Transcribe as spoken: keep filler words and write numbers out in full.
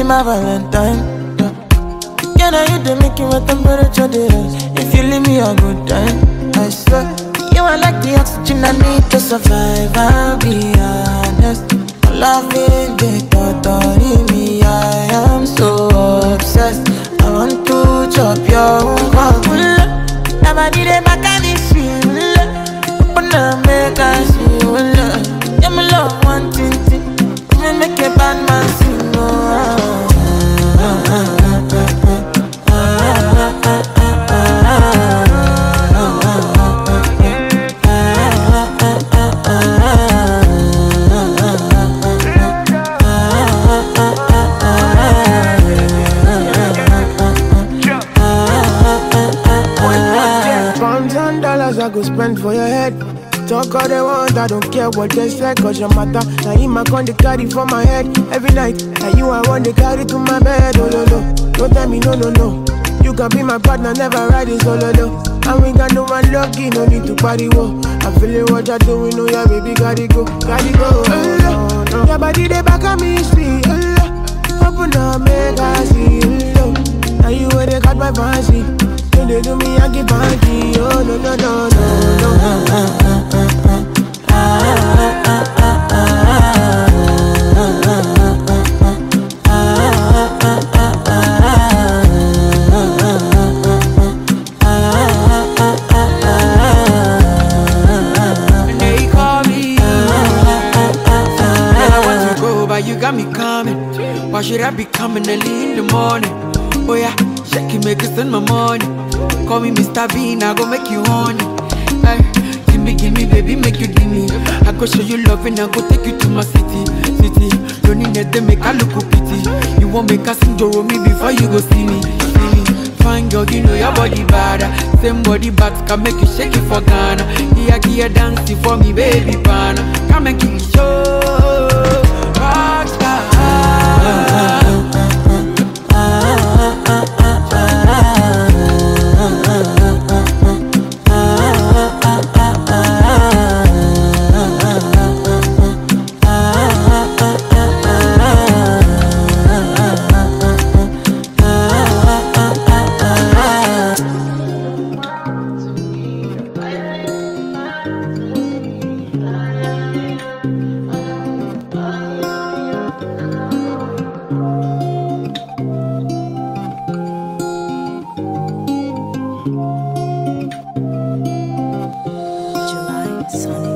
my Valentine. Yeah. Can I hit the making with temperature days? If you leave me a good time, I swear. You are like the oxygen I need to survive, I'll be honest. Loving the totori me, I am so obsessed. I want to chop your nkwobi. Never did it back at this shit. Open up, make us see. Yeah, me love Nwantiti. Me make a bad man sing. I go spend for your head. Talk all they want, I don't care what they say. Cause your matter, now him I con the carry for my head every night. And you I want to carry to my bed. Oh no no, don't tell me no no no. You can be my partner, never ride it solo no. And we got no one lucky, no need to party wo. I'm feeling what you're doing, oh yeah baby, gotta go, gotta go. Oh, no, no. Your body they back on me, see. Oh, open up, make I see. Oh, now you where they got my fancy. They do me, I give banky. Oh no no no no no. They call me. And I want to go, but you got me coming. Why should I be coming early in the morning? Oh yeah, shake it, make it send my money. Call me Mister Bean, I go make you honey. Hey, give me, give me, baby, make you give me. I go show you love and I go take you to my city, city. Don't need them, make I look pity. You won't make us sing Joro me before you go see me, see me. Fine girl, you know your body bad. Same body but can make you shake it for Ghana. Here, here, dancing for me, baby, pana. Come and kick it, show. Rockstar. July, Sunday.